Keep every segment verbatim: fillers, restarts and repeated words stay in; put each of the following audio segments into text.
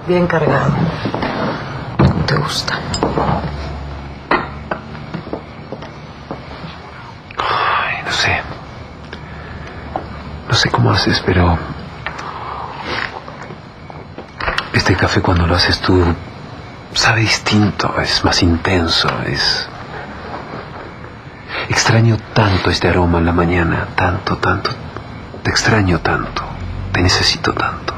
bien cargado. ¿Cómo te gusta? Ay, no sé. No sé cómo haces, pero... este café cuando lo haces tú sabe distinto, es más intenso, es... Extraño tanto este aroma en la mañana, tanto, tanto. Te extraño tanto, te necesito tanto.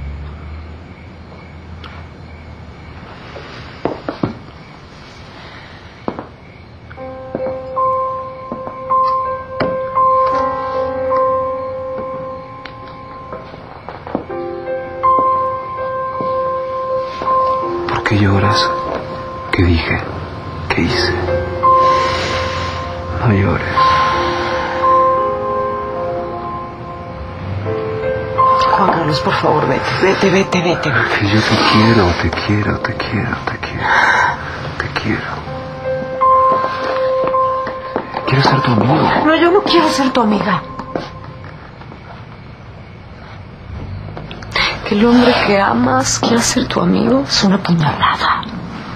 ¿Por qué lloras? ¿Qué dije? ¿Qué hice? No llores. Juan Carlos, por favor, vete, vete, vete, vete. Que yo te quiero, te quiero, te quiero, te quiero, te quiero. Quiero ser tu amigo. No, yo no quiero ser tu amiga. Que el hombre que amas quiera ser tu amigo es una puñalada.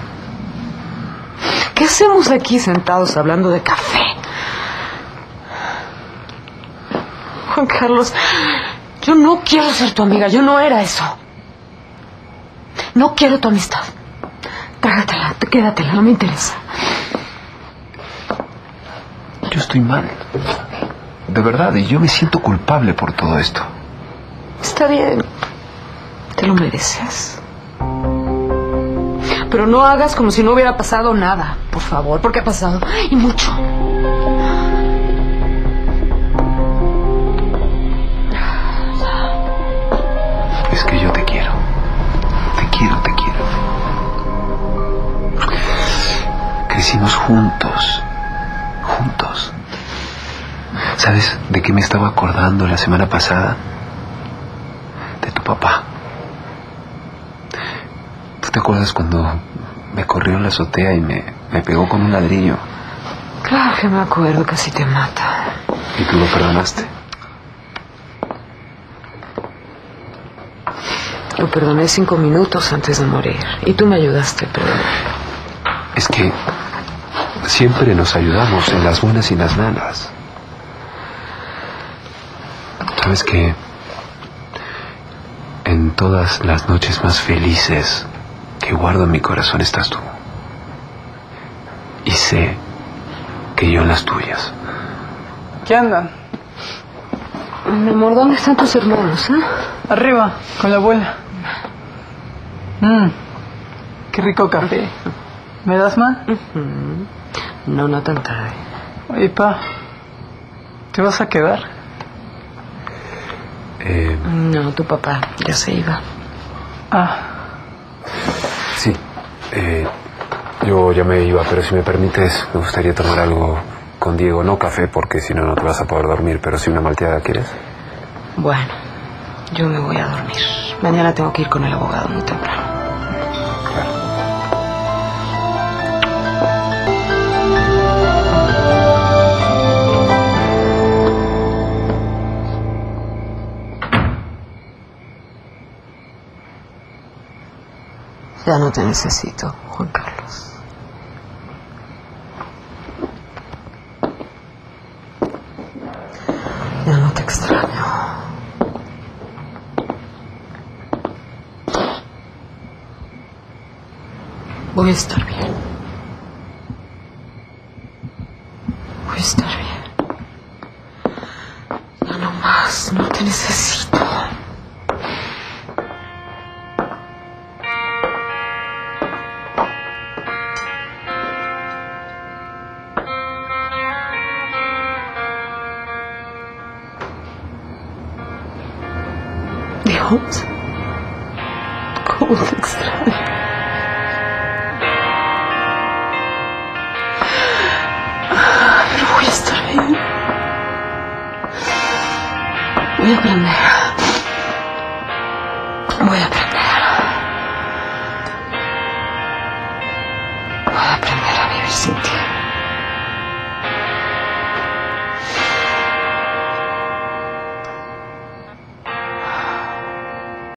¿Qué hacemos aquí sentados hablando de café? Juan Carlos, yo no quiero ser tu amiga, yo no era eso. No quiero tu amistad. Trágatela, quédatela, no me interesa. Yo estoy mal. De verdad, y yo me siento culpable por todo esto. Está bien. Te lo mereces. Pero no hagas como si no hubiera pasado nada, por favor, porque ha pasado, y mucho. Es que yo te quiero. Te quiero, te quiero. Crecimos juntos. Juntos. ¿Sabes de qué me estaba acordando la semana pasada? De tu papá. ¿Tú te acuerdas cuando me corrió en la azotea y me, me pegó con un ladrillo? Claro que me acuerdo, casi te mata. ¿Y tú lo perdonaste? Lo perdoné cinco minutos antes de morir. Y tú me ayudaste a perdonar. Es que siempre nos ayudamos en las buenas y en las malas. ¿Sabes qué? En todas las noches más felices que guardo en mi corazón estás tú. Y sé que yo en las tuyas. ¿Qué andan? Mi amor, ¿dónde están tus hermanos, eh? Arriba, con la abuela. Mmm, qué rico café. ¿Me das más? Uh-huh. No, no tan tarde. Oye, pa, ¿te vas a quedar? Eh... No, tu papá ya se iba. Ah. Sí, eh, yo ya me iba, pero si me permites, me gustaría tomar algo con Diego. No café, porque si no, no te vas a poder dormir, pero si una malteada, ¿quieres? Bueno, yo me voy a dormir. Mañana tengo que ir con el abogado muy temprano. Claro. Ya no te necesito, Juan Carlos. Ya no te extraño. Voy a estar bien. Voy a estar bien. Ya no más, no te necesito. Dios, cómo te extraño. Pero voy a estar bien. Voy a aprender. Voy a aprender.